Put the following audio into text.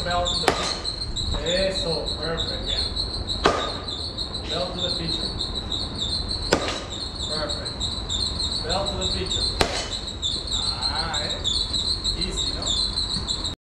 bell to the pitcher. Eso, perfect, yeah. Bell to the pitcher. Perfect. Bell to the pitcher.